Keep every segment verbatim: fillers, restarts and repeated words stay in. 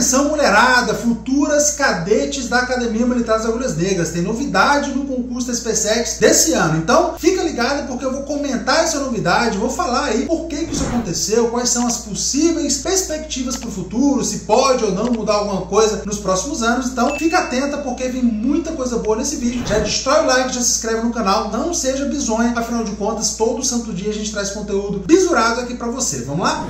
Atenção, mulherada, futuras cadetes da Academia Militar das Agulhas Negras. Tem novidade no concurso da SpaceX desse ano. Então, fica ligado porque eu vou comentar essa novidade, vou falar aí por que que isso aconteceu, quais são as possíveis perspectivas para o futuro, se pode ou não mudar alguma coisa nos próximos anos. Então, fica atenta porque vem muita coisa boa nesse vídeo. Já destrói o like, já se inscreve no canal, não seja bizonha, afinal de contas, todo santo dia a gente traz conteúdo bisurado aqui para você. Vamos lá?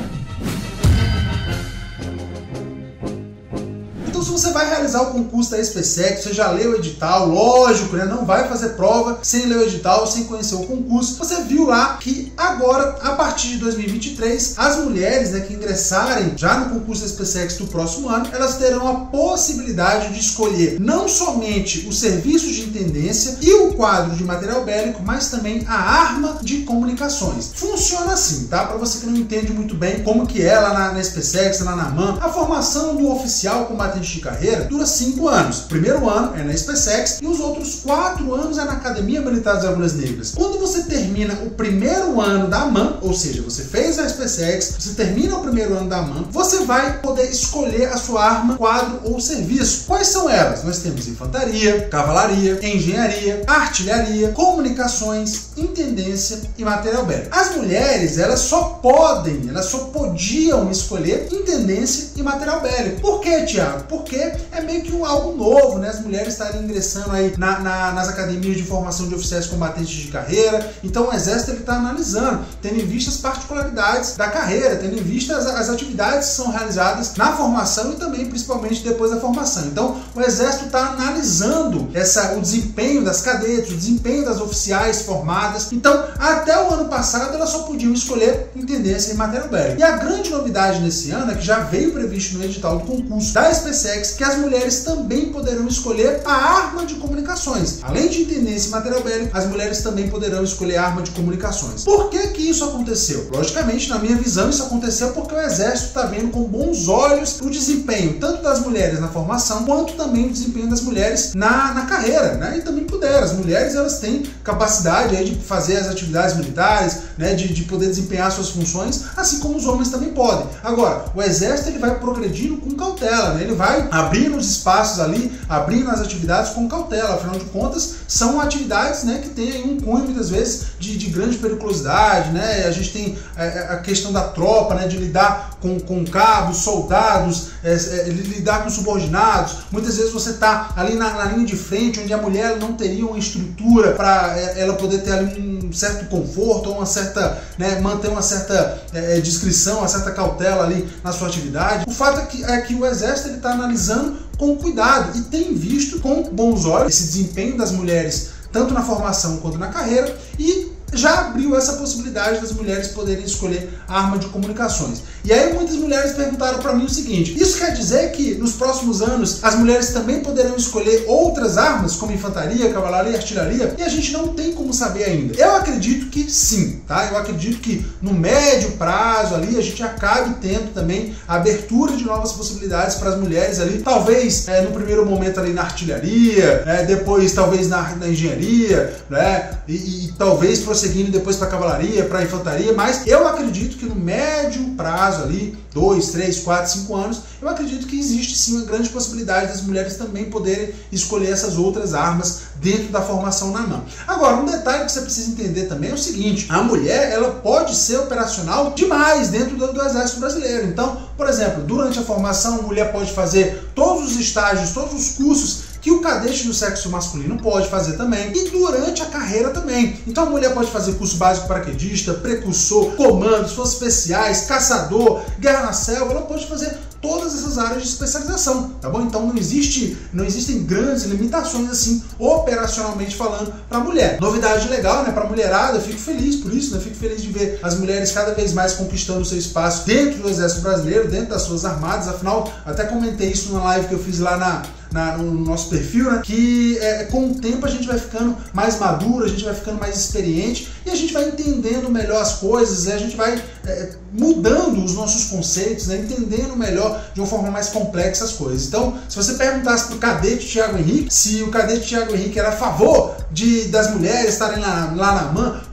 Então, se você vai realizar o concurso da SpaceX, você já leu o edital, lógico, né? Não vai fazer prova sem ler o edital, sem conhecer o concurso. Você viu lá que agora, a partir de dois mil e vinte e três, as mulheres, né, que ingressarem já no concurso da SpaceX do próximo ano, elas terão a possibilidade de escolher não somente os serviços de intendência e o quadro de material bélico, mas também a arma de comunicações. Funciona assim, tá? Para você que não entende muito bem como que é lá na, na SpaceX, lá na AMAN, a formação do oficial combatente de carreira dura cinco anos. O primeiro ano é na SpaceX e os outros quatro anos é na Academia Militar das Agulhas Negras. Quando você termina o primeiro ano da AMAN, ou seja, você fez a SpaceX, você termina o primeiro ano da AMAN, você vai poder escolher a sua arma, quadro ou serviço. Quais são elas? Nós temos infantaria, cavalaria, engenharia, artilharia, comunicações, intendência e material bélico. As mulheres, elas só podem, elas só podiam escolher intendência e material bélico. Por quê, Tiago? Porque é meio que um algo novo, né? As mulheres estarem ingressando aí na, na, nas academias de formação de oficiais combatentes de carreira. Então o Exército está analisando, tendo em vista as particularidades da carreira, tendo em vista as, as atividades que são realizadas na formação e também, principalmente, depois da formação. Então o Exército está analisando essa, o desempenho das cadetes, o desempenho das oficiais formadas. Então, até o ano passado, elas só podiam escolher intendência e material bélico. E a grande novidade nesse ano é que já veio previsto no edital do concurso da SpaceX que as mulheres também poderão escolher a arma de comunicações. Além de intendência e material bélico, as mulheres também poderão escolher a arma de comunicações. Por que que isso aconteceu? Logicamente, na minha visão, isso aconteceu porque o Exército está vendo com bons olhos o desempenho tanto das mulheres na formação, quanto também o desempenho das mulheres na, na carreira, né? E também puderam. As mulheres, elas têm capacidade aí de fazer as atividades militares, né? de, de poder desempenhar suas funções, assim como os homens também podem. Agora, o Exército, ele vai progredindo com cautela, né? Ele vai abrindo os espaços ali, abrindo as atividades com cautela. Afinal de contas, são atividades, né, que tem um cunho, muitas vezes, de, de grande periculosidade, né? A gente tem é, a questão da tropa, né, de lidar com, com cabos, soldados, é, é, lidar com subordinados. Muitas vezes você está ali na, na linha de frente, onde a mulher não teria uma estrutura para é, ela poder ter ali um certo conforto, ou uma certa, né, manter uma certa é, discrição, uma certa cautela ali na sua atividade. O fato é que, é que o Exército está analisando com cuidado e tem visto com bons olhos esse desempenho das mulheres, tanto na formação quanto na carreira, e já abriu essa possibilidade das mulheres poderem escolher a arma de comunicações. E aí muitas mulheres perguntaram para mim o seguinte: isso quer dizer que nos próximos anos as mulheres também poderão escolher outras armas, como infantaria, cavalaria e artilharia? E a gente não tem como saber ainda. Eu acredito que sim, tá? Eu acredito que no médio prazo ali a gente acabe tendo também a abertura de novas possibilidades para as mulheres ali, talvez é, no primeiro momento ali na artilharia, né? Depois talvez na, na engenharia, né? E, e, e talvez prosseguindo depois para a cavalaria, para a infantaria, mas eu acredito que no médio prazo ali, dois, três, quatro, cinco anos, eu acredito que existe sim uma grande possibilidade das mulheres também poderem escolher essas outras armas dentro da formação na mão. Agora, um detalhe que você precisa entender também é o seguinte: a mulher, ela pode ser operacional demais dentro do, do Exército Brasileiro. Então, por exemplo, durante a formação, a mulher pode fazer todos os estágios, todos os cursos que o cadete do sexo masculino pode fazer também, e durante a carreira também. Então a mulher pode fazer curso básico paraquedista, precursor, comandos, forças especiais, caçador, guerra na selva. Ela pode fazer todas essas áreas de especialização, tá bom? Então não existe, não existem grandes limitações assim, operacionalmente falando, para a mulher. Novidade legal, né? Para a mulherada, eu fico feliz por isso, né? Fico feliz de ver as mulheres cada vez mais conquistando o seu espaço dentro do Exército Brasileiro, dentro das suas armadas. Afinal, até comentei isso numa live que eu fiz lá na Na, no nosso perfil, né? Que é, com o tempo a gente vai ficando mais maduro, a gente vai ficando mais experiente e a gente vai entendendo melhor as coisas, né? A gente vai é, mudando os nossos conceitos, né? Entendendo melhor de uma forma mais complexa as coisas. Então, se você perguntasse para o cadete Thiago Henrique se o cadete Thiago Henrique era a favor de, das mulheres estarem lá, lá na AMAN,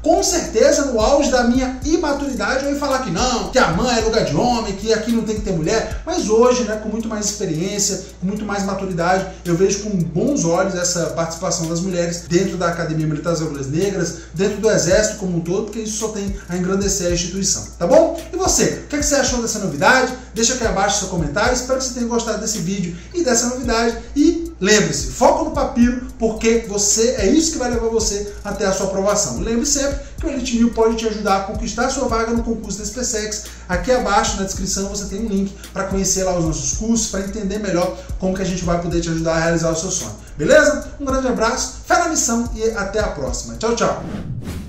Com certeza, no auge da minha imaturidade, eu ia falar que não, que a mãe é lugar de homem, que aqui não tem que ter mulher. Mas hoje, né, com muito mais experiência, com muito mais maturidade, eu vejo com bons olhos essa participação das mulheres dentro da Academia Militar das Agulhas Negras, dentro do Exército como um todo, porque isso só tem a engrandecer a instituição, tá bom? E você, o que, é que você achou dessa novidade? Deixa aqui abaixo seu comentário, espero que você tenha gostado desse vídeo e dessa novidade. E lembre-se, foca no papiro, porque você é isso que vai levar você até a sua aprovação. Lembre sempre que o Elite Mil pode te ajudar a conquistar a sua vaga no concurso da SpaceX. Aqui abaixo na descrição você tem um link para conhecer lá os nossos cursos, para entender melhor como que a gente vai poder te ajudar a realizar o seu sonho. Beleza? Um grande abraço, fé na missão e até a próxima. Tchau, tchau!